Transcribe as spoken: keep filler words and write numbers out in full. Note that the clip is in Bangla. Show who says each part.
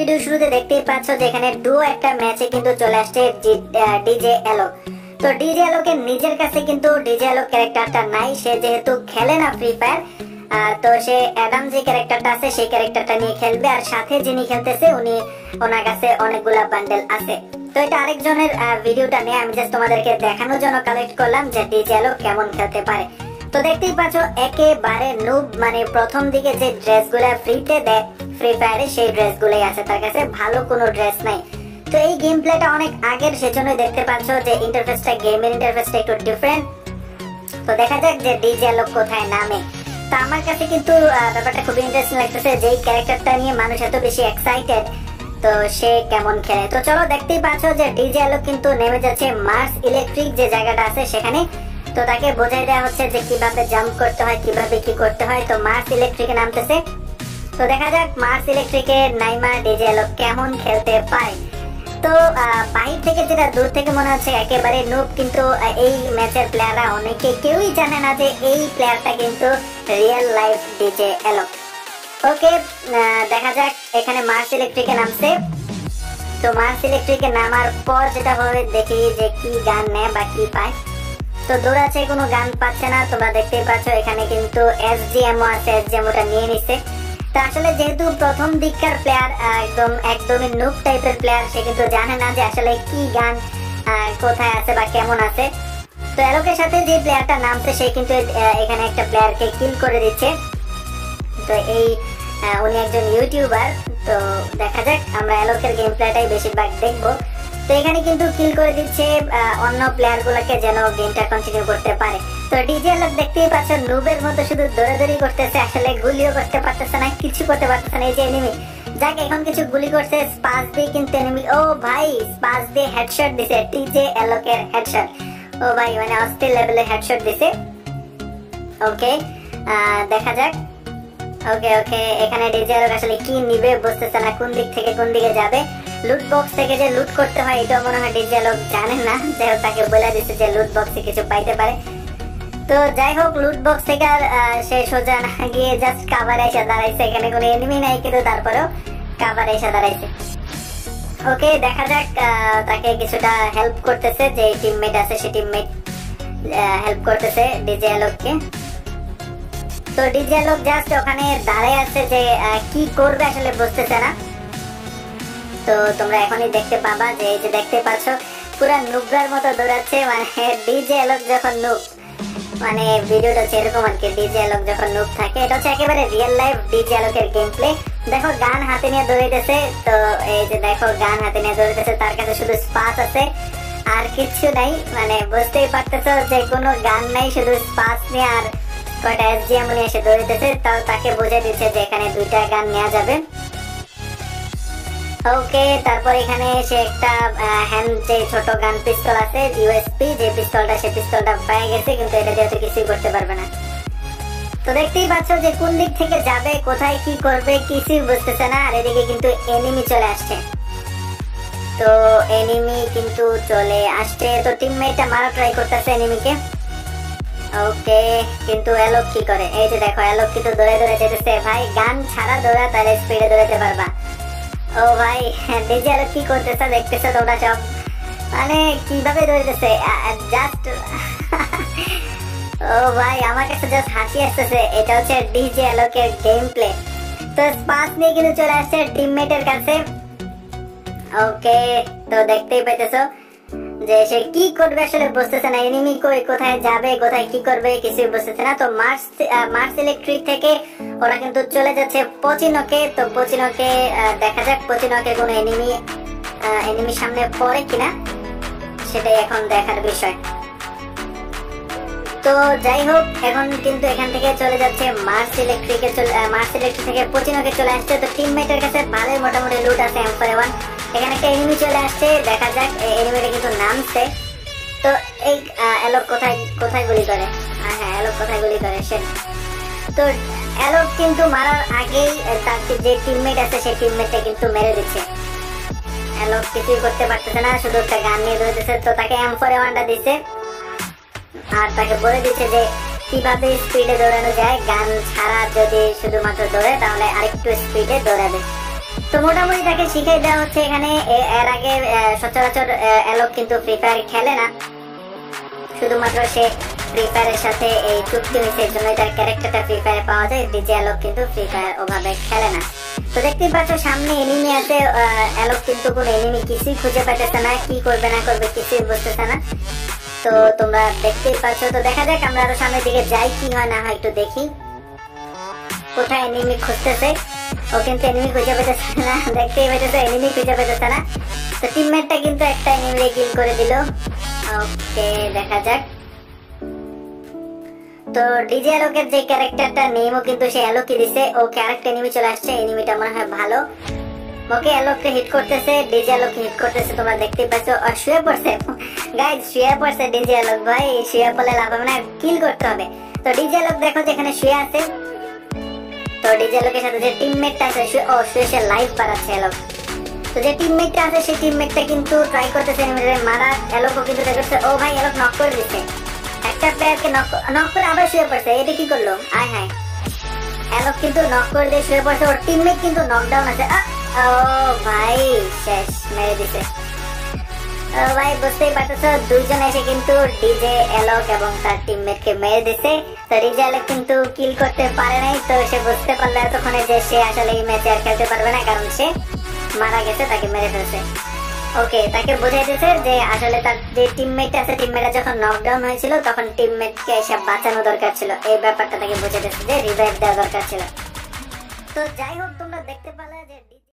Speaker 1: ভিডিও শুরুতে দেখতেই পাচ্ছ যে এখানে ডুও একটা ম্যাচে কিন্তু চলে আসছে ডিজে অ্যালোক। তো ডিজে অ্যালোকের নিজের কাছে কিন্তু ডিজে অ্যালোক ক্যারেক্টারটা নাই, সে যেহেতু খেলে না ফ্রি ফায়ার, তো সে অ্যাডাম যে ক্যারেক্টারটা আছে সেই ক্যারেক্টারটা নিয়ে খেলবে, আর সাথে যিনি খেলতেছে উনি ওনার কাছে অনেকগুলা বান্ডেল আছে। তো এটা আরেকজনের ভিডিওটা নিয়ে আমি জাস্ট তোমাদেরকে দেখানোর জন্য কালেক্ট করলাম যে ডিজে অ্যালোক কেমন খেলতে পারে। তো দেখতেই পাচ্ছ একেবারে নুব, মানে প্রথম দিকে যে ড্রেসগুলো ফ্রিতে দেয় ফ্রি ফায়ারে সেই ড্রেসগুলোই আছে তার কাছে, ভালো কোনো ড্রেস নাই। তো এই গেম প্লেটা অনেক আগের, সেজন্য দেখতে পাচ্ছ যে ইন্টারফেসটা, গেমের ইন্টারফেসটা একটু ডিফারেন্ট। তো দেখা যাক যে ডিজে অ্যালোক কোথায় নামে। তো আমার কাছে কিন্তু ব্যাপারটা খুবই ইন্টারেস্টিং লাগতেছে, যেই ক্যারেক্টারটা নিয়ে মানুষ এত বেশি এক্সাইটেড, তো সে কেমন খেলে। তো চলো দেখতেই পাচ্ছ যে ডিজে অ্যালোক কিন্তু নেমে যাচ্ছে মার্স ইলেকট্রিক যে জায়গাটা আছে সেখানে। তো তাকে বোঝাই দেওয়া হচ্ছে যে কিভাবে জাম্প করতে হয়, কিভাবে কি করতে হয়। তো মার্স ইলেকট্রিকে নামতেছে। তো দেখা যাক মার্স ইলেকট্রিকে নাইমা ডিজে অ্যালোক কেমন খেলতে পারে। তো বাইরে থেকে যেটা দূর থেকে মনে হচ্ছে একেবারে নুব, কিন্তু এই ম্যাচের প্লেয়াররা অনেকে কেউই জানে না যে এই প্লেয়ারটা কিন্তু real life DJ Alok. Okay, দেখা যাক এখানে মার্স ইলেকট্রিকে নামছে। তো মার্স ইলেকট্রিকে নামার পর যেটা হবে দেখি যে কি গান নেয় বা কি পায়। তো দৌড়াচ্ছে, কোনো গান পাচ্ছে না। তোমরা দেখতেই পাচ্ছ এখানে কিন্তু এসজিএমও আছে, এসজিএম ওটা নিয়ে নিচ্ছে। তো আসলে যেহেতু প্রথম দিককার প্লেয়ার, একদম একদমই নুব টাইপের প্লেয়ার, সে কিন্তু জানে না যে আসলে কি গান কোথায় আছে বা কেমন আছে। তো অ্যালোকের সাথে যে প্লেয়ারটা নামছে সে কিন্তু এখানে একটা প্লেয়ারকে কিল করে দিচ্ছে। তো এই উনি একজন ইউটিউবার। তো দেখা যাক, আমরা অ্যালোকের গেম প্লেটাই বেশিরভাগ দেখবো। তো এখানে কিন্তু কিল করে দিচ্ছে অন্য প্লেয়ার গুলোকে যেন গেমটা কন্টিনিউ করতে পারে। তো ডিজে অ্যালোক দেখতেই পাচ্ছ নুবের মতো শুধু দৌড়াদৌড়ি করতেছে, আসলে গুলিও করতে পারতেছে না, কিছু করতে পারতেছে না। এই যে এনিমি, যাক এখন কিছু গুলি করছে স্পাস দিয়ে, কিন্তু এনিমি, ও ভাই স্পাস দিয়ে হেডশট দিছে ডিজে অ্যালোকের হেডশট। ও ভাই মানে অস্থির লেভেলের হেডশট দিছে। ওকে, দেখা যাক। ওকে ওকে, এখানে ডিজে অ্যালোক আসলে কি নিবে বুঝতেছে না, কোন দিক থেকে কোন দিকে যাবে। লুট বক্স থেকে যে লুট করতে হয় এটা মনে হয় ডিজে অ্যালোক জানেন না, যাই হোক তাকে বলে দিচ্ছে যে লুট বক্সে কিছু পাইতে পারে। তো যাই হোক, লুট বক্স থেকে আর সে সোজা না গিয়ে জাস্ট কাভারে এসে দাঁড়াইছে। এখানে কোনো এনিমি নাই, কিন্তু তারপরেও কাভারে এসে দাঁড়াইছে। ওকে, দেখা যাক, তাকে কিছুটা হেল্প করতেছে, যে টিমমেট আছে সে টিমমেট হেল্প করতেছে ডিজে অ্যালোককে। তো ডিজে অ্যালোক জাস্ট ওখানে দাঁড়ায় আছে, যে কি করবে আসলে বুঝতেছে না। তো তোমরা এখনই দেখতে পাবা যে এই যে দেখতে পাচ্ছ পুরা নুবরার মতো দৌড়াচ্ছে, মানে ডিজে অ্যালোক যখন নুব, মানে ভিডিওটা হচ্ছে এরকম আর কি, ডিজে অ্যালোক যখন নুব থাকে। এটা হচ্ছে একেবারে রিয়েল লাইফ ডিজে অ্যালোকের গেম প্লে। দেখো গান হাতে নিয়ে দৌড়াইতেছে। তো এই যে দেখো গান হাতে নিয়ে দৌড়াইতেছে, তার কাছে শুধু স্পাস আছে আর কিছু নাই, মানে বুঝতেই পারতেছো যে কোনো গান নাই, শুধু স্পাস নিয়ে আর কয়টা এসজিএম নিয়ে এসে দৌড়াইতেছে। তাও তাকে বুঝে দিচ্ছে যে এখানে দুইটা গান নেওয়া যাবে। ওকে, তারপর এখানে সে একটা হ্যান্ড যে ছোট গান পিস্তল আছে ইউএসপি, যে পিস্তলটা সে পিস্তলটা পেয়ে গেছে, কিন্তু এটা যেহেতু কিছুই করতে পারবে না। তো দেখতেই পাচ্ছ যে কোন দিক থেকে যাবে, কোথায় কি করবে কিছুই বুঝতেছে না। আর এদিকে কিন্তু এনিমি চলে আসছে। তো এনিমি কিন্তু চলে আসছে, তো টিমমেটটা মারা ট্রাই করতেছে এনিমিকে। ওকে, কিন্তু অ্যালোক কি করে, এই যে দেখো অ্যালোক কিন্তু দৌড়ে দৌড়ে যেতেছে। ভাই গান ছাড়া দৌড়া, তাহলে স্পিডে দৌড়াতে পারবা। ও ভাই ডিজে অ্যালোক কি করতেছে দেখতেছো তোমরা সব, মানে কিভাবে দৌড়তেছে জাস্ট। ও ভাই আমার কাছে জাস্ট হাসি আসতেছে। এটা হচ্ছে ডিজে অ্যালোকের গেম প্লে। তো স্পাস নিয়ে কিন্তু চলে আসছে টিমমেটের কাছে। ওকে, তো দেখতেই পাইতেছো যে সে কি করবে আসলে বুঝতেছে না, এনিমি কই, কোথায় যাবে, কোথায় কি করবে কিছুই বুঝতেছে না। তো মার্স মার্স ইলেকট্রিক থেকে ওরা কিন্তু চলে যাচ্ছে পচিনোকে। তো পচিনোকে দেখা যাক পচিনোকে কোনো এনিমি এনিমি সামনে পড়ে কিনা, সেটাই এখন দেখার বিষয়। তো যাই হোক, এখন কিন্তু এখান থেকে চলে যাচ্ছে মার্স ইলেকট্রিকে, মার্স ইলেকট্রিক থেকে পচিনোকে চলে আসছে। তো টিমমেটের কাছে ভালোই মোটামুটি লুট আছে এম ফোর এ ওয়ান। এখানে একটা এনিমি চলে আসছে, দেখা যাক এনিমিটা কিন্তু নামছে। তো এই অ্যালোক কোথায় কোথায় গুলি করে, হ্যাঁ হ্যাঁ অ্যালোক কোথায় গুলি করে সে। তো অ্যালোক কিন্তু মারার আগেই তার যে টিমমেট আছে সেই টিমমেটটা কিন্তু মেরে দিচ্ছে। অ্যালোক কিছুই করতে পারতেছে না, শুধু একটা গান নিয়ে দৌড়তেছে। তো তাকে এম ফোর এ ওয়ানটা দিচ্ছে আর তাকে বলে দিচ্ছে যে কিভাবে স্পিডে দৌড়ানো যায়, গান ছাড়া যদি শুধুমাত্র দৌড়ে তাহলে আরেকটু স্পিডে দৌড়াবে। তো তো মোটামুটি তাকে শিখিয়ে দেওয়া হচ্ছে এখানে। এর আগে সচরাচর অ্যালোক কিন্তু ফ্রি ফায়ার খেলে না, শুধুমাত্র সে ফ্রি ফায়ারের সাথে এই চুক্তি হয়েছে, এর জন্য তার ক্যারেক্টারটা ফ্রি ফায়ারে পাওয়া যায়। ডিজে অ্যালোক কিন্তু ফ্রি ফায়ার ওভাবে খেলে না। তো দেখতেই পাচ্ছ সামনে এনিমি আছে, অ্যালোক কিন্তু কোনো এনিমি কিছুই খুঁজে পাইতেছে না, কি করবে না করবে কিছুই বুঝতেছে না। তো তোমরা দেখতেই পাচ্ছ। তো দেখা যাক, আমরা আরো সামনের দিকে যাই, কি হয় না হয় একটু দেখি কোথায় এনিমি খুঁজতেছে। ও কিন্তু এনিমি খুঁজে পেতেছে না, দেখতেই পেতেছে এনিমি খুঁজে পেতেছে না। তো টিমমেটটা কিন্তু একটা এনিমি কিল করে দিল। ওকে, দেখা যাক। তো ডিজে অ্যালোকের যে ক্যারেক্টারটা নেমও কিন্তু সে অ্যালোকই দিছে। ও ক্যারেক্টার এনিমি চলে আসছে, এনিমিটা মনে হয় ভালো। ওকে, অ্যালোককে হিট করতেছে, ডিজে অ্যালোককে হিট করতেছে, তোমরা দেখতেই পাচ্ছ। আর শুয়ে পড়ছে গাইস, শুয়ে পড়ছে ডিজে অ্যালোক ভাই। শুয়ে পড়লে লাভ হবে না, কিল করতে হবে। তো ডিজে অ্যালোক দেখো যেখানে শুয়ে আছে। তো ডিজে অ্যালোকের সাথে যে টিমমেটটা আছে, ও শুয়ে সে লাইভ বাড়াচ্ছে অ্যালোক। তো যে টিমমেটটা আছে সেই টিমমেটটা কিন্তু ট্রাই করতেছে এনিমিটাকে মারা। অ্যালোকও কিন্তু ট্রাই করছে। ও ভাই, অ্যালোক নক করে দিচ্ছে একটা প্লেয়ারকে, নক নক করে আবার শুয়ে পড়ছে। এটা কি করলো? আয় হায়, অ্যালোক কিন্তু নক করে দিয়ে শুয়ে পড়ছে। ওর টিমমেট কিন্তু নকডাউন আছে। ও ভাই, শেষ, মেরে দিছে। ও ভাই, বুঝতেই পারতেছো, দুইজন এসে কিন্তু ডিজে অ্যালোক এবং তার টিমমেটকে মেরে দিছে। তো ডিজে অ্যালোক কিন্তু কিল করতে পারে নাই। তো সে বুঝতে পারলো এতক্ষণে যে সে আসলে এই ম্যাচে আর খেলতে পারবে না, কারণ সে মারা গেছে, তাকে মেরে ফেলছে। ওকে, তাকে বুঝাই দিয়েছে যে আসলে তার যে টিমমেট আছে, টিমমেটটা যখন নকডাউন হয়েছিল তখন টিমমেটকে এসে বাঁচানো দরকার ছিল। এই ব্যাপারটা তাকে বুঝাই দিয়েছে যে রিভাইভ দেওয়া দরকার ছিল। তো যাই হোক